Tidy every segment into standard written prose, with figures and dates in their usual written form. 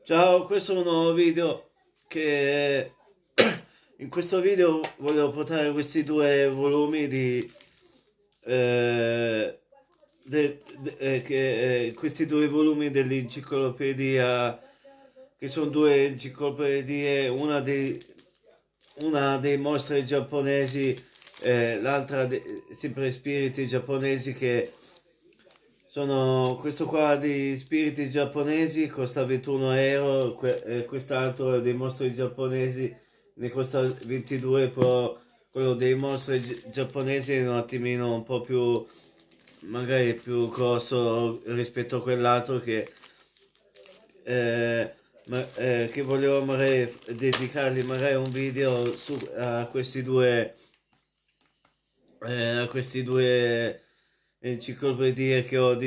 Ciao, questo è un nuovo video che in questo video volevo portare questi due volumi di questi due volumi dell'enciclopedia, che sono due enciclopedie, una dei mostri giapponesi, l'altra sempre spiriti giapponesi, che sono questo qua di spiriti giapponesi costa 21 euro, quest'altro dei mostri giapponesi ne costa 22, però quello dei mostri giapponesi è un attimino un po' più, magari più grosso rispetto a quell'altro che volevo magari dedicargli magari un video a questi due enciclopedie che ho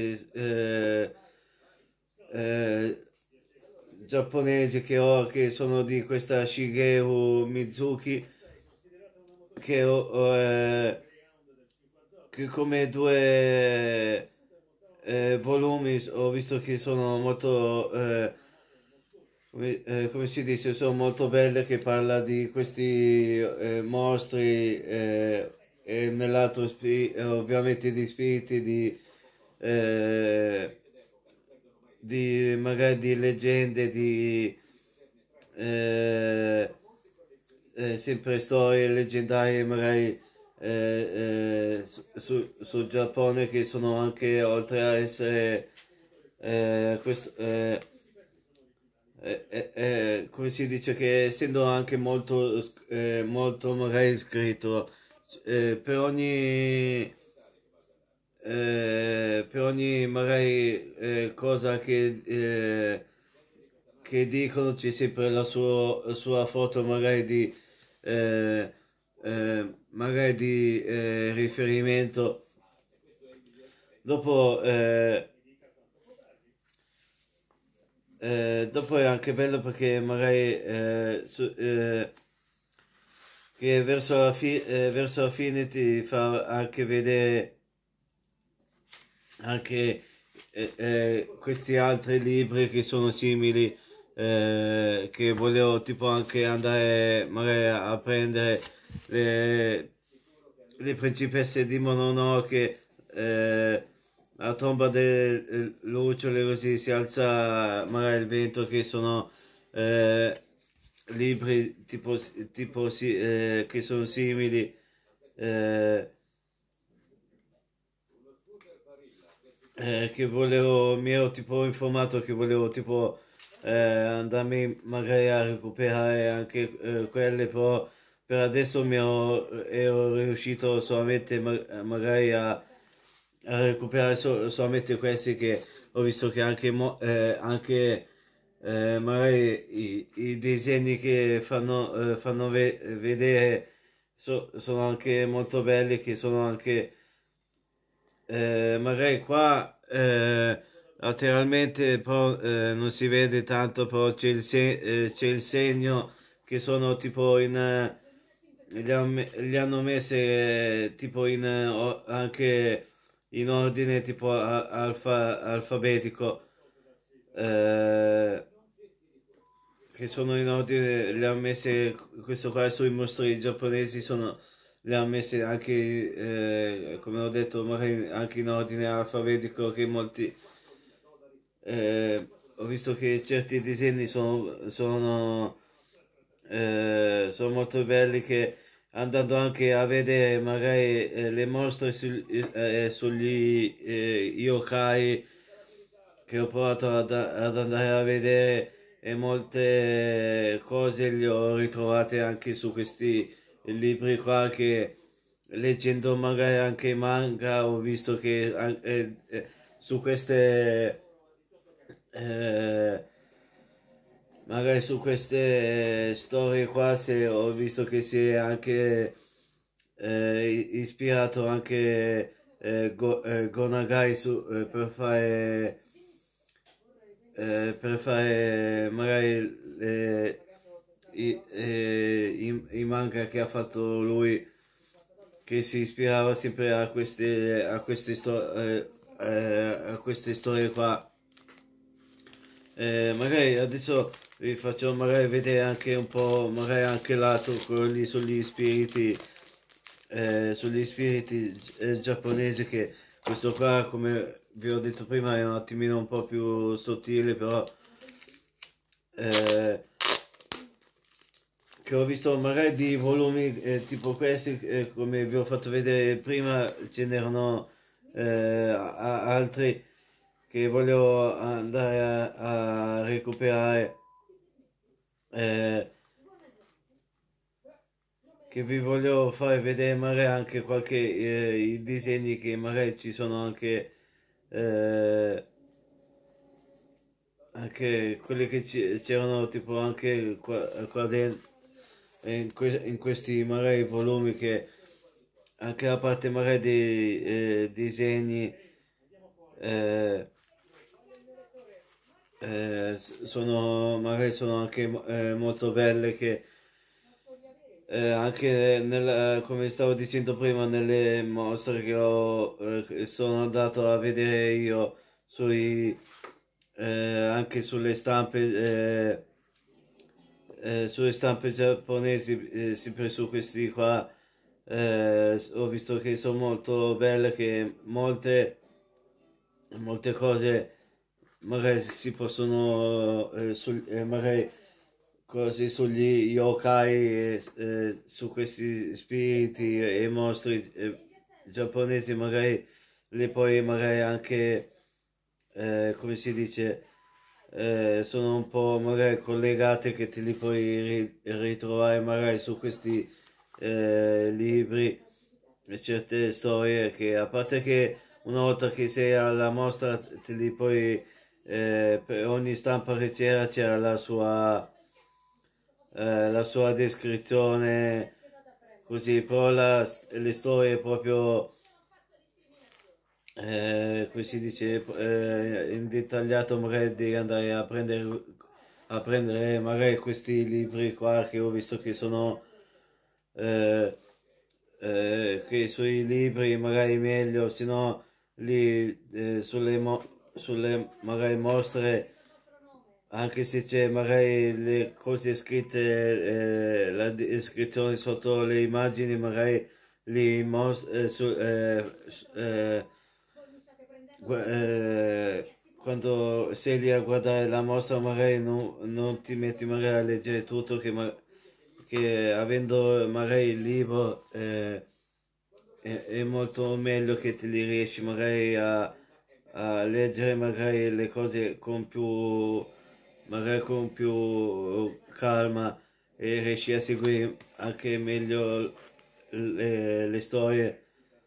eh, giapponesi che sono di questa Shigeru Mizuki, che come due volumi ho visto che sono molto come si dice, sono molto belle, che parla di questi mostri, e nell'altro ovviamente di spiriti eh, di magari di leggende, eh, sempre storie leggendarie magari sul Giappone, che sono anche, oltre a essere come si dice, che essendo anche molto magari scritto, per ogni magari cosa che dicono c'è sempre la sua foto eh, magari di riferimento. Dopo, dopo è anche bello perché magari che verso la fine ti fa anche vedere anche questi altri libri che sono simili, che volevo tipo anche andare magari a prendere le, le principesse di Mononoke, la tomba delle lucciole, così si alza magari il vento, che sono libri che sono simili, eh, che volevo, mi ero tipo informato che volevo tipo andarmi magari a recuperare anche quelle, però per adesso ero riuscito solamente magari a recuperare solamente questi, che ho visto che anche magari i disegni che fanno vedere sono anche molto belli, che sono anche magari qua lateralmente, però non si vede tanto, però c'è il segno, che sono tipo li hanno messe tipo anche in ordine tipo alfabetico, eh, che sono in ordine, le ha messe, questo qua sui mostri giapponesi le ha messe anche, come ho detto, magari anche in ordine alfabetico, che molti, ho visto che certi disegni sono molto belli, che andando anche a vedere magari le mostre sugli yokai, che ho provato ad andare a vedere, e molte cose le ho ritrovate anche su questi libri qua, che leggendo magari anche i manga ho visto che su queste eh, magari su queste storie qua, se ho visto che si è anche ispirato anche Go Nagai per fare magari i manga che ha fatto lui, che si ispirava sempre a queste storie qua. Magari adesso vi faccio magari vedere anche un po', magari anche lato quello lì sugli spiriti giapponesi, che questo qua, come vi ho detto prima, è un attimino un po' più sottile, però eh, che ho visto magari di volumi tipo questi, come vi ho fatto vedere prima, ce n'erano altri che voglio andare a recuperare, eh, che vi voglio fare vedere magari anche qualche i disegni che magari ci sono eh, anche quelli che c'erano tipo anche qua dentro, in questi magari volumi, che anche a parte magari dei disegni eh, magari sono anche molto belle, che anche come stavo dicendo prima, nelle mostre che sono andato a vedere io anche sulle stampe giapponesi, sempre su questi qua, ho visto che sono molto belle, che molte cose magari si possono, magari cose sugli yokai, su questi spiriti e mostri giapponesi, magari li puoi magari anche, come si dice, sono un po' magari collegate, che te li puoi ritrovare magari su questi libri e certe storie, che a parte che una volta che sei alla mostra te li puoi, per ogni stampa che c'era la sua descrizione, così, però le storie proprio, come si dice, in dettagliato, magari devi andare a prendere magari questi libri qua, che ho visto che sono, eh, che sui libri magari meglio, se no lì sulle magari mostre, anche se c'è magari le cose scritte, la descrizione sotto le immagini, magari lì quando sei lì a guardare la mostra, magari non ti metti magari a leggere tutto, che avendo magari il libro, è molto meglio, che te li riesci magari a leggere magari le cose magari con più calma, e riesci a seguire anche meglio le storie.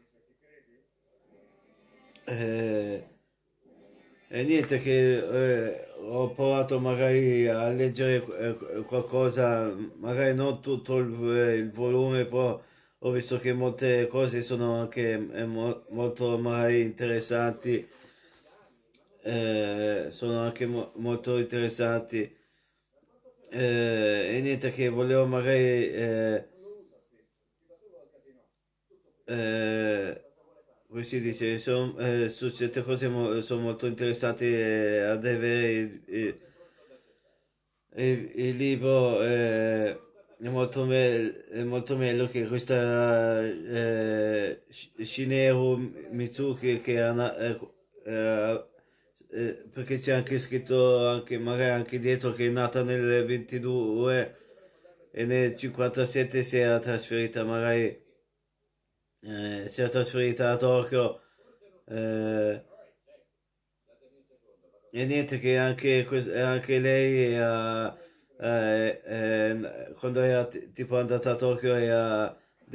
Eh, E niente, che ho provato magari a leggere qualcosa, magari non tutto il volume, però ho visto che molte cose sono anche molto magari interessanti, sono anche molto interessanti. E niente, che volevo magari, eh, come si dice, su certe cose sono molto interessati, ad avere il libro, è molto meglio che questa Shineru Mitsuki, che perché c'è anche scritto, anche magari anche dietro, che è nata nel 22 e nel 57 si era trasferita a Tokyo, eh, e niente, che anche lei quando era tipo andata a Tokyo, era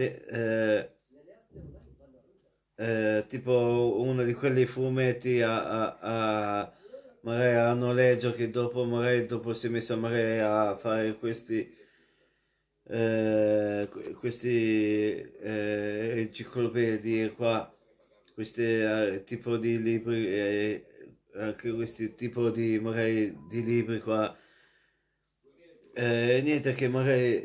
tipo uno di quelli fumetti magari a noleggio, che dopo si è messa magari a fare questi enciclopedie qua, questi tipo di libri, anche questi tipo di magari di libri qua. Niente, che magari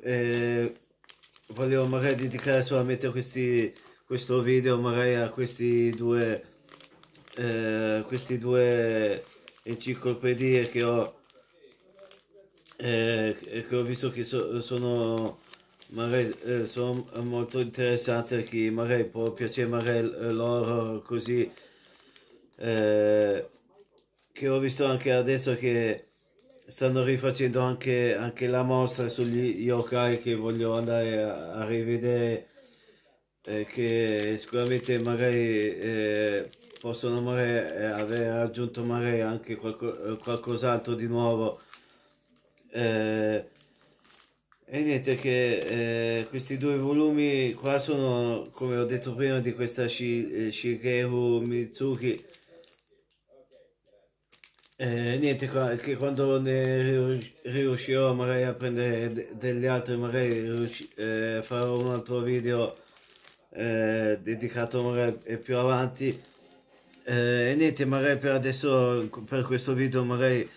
volevo magari dedicare solamente questo video magari a questi due enciclopedie che ho visto che sono magari sono molto interessanti a chi magari può piacere magari loro così, che ho visto anche adesso che stanno rifacendo anche la mostra sugli yokai che voglio andare a rivedere, che sicuramente magari possono magari aver aggiunto magari anche qualcos'altro di nuovo. E niente che questi due volumi qua sono, come ho detto prima, di questa Shigeru Mizuki. Niente, che quando ne riuscirò magari a prendere degli altri, magari farò un altro video dedicato magari più avanti. E niente, magari per adesso, per questo video magari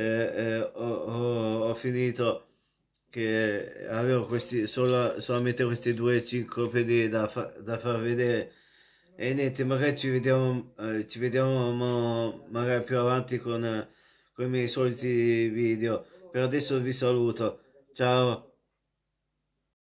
ho finito, che avevo solamente queste due enciclopedie da far vedere. E niente, magari ci vediamo magari più avanti con i miei soliti video. Per adesso vi saluto. Ciao.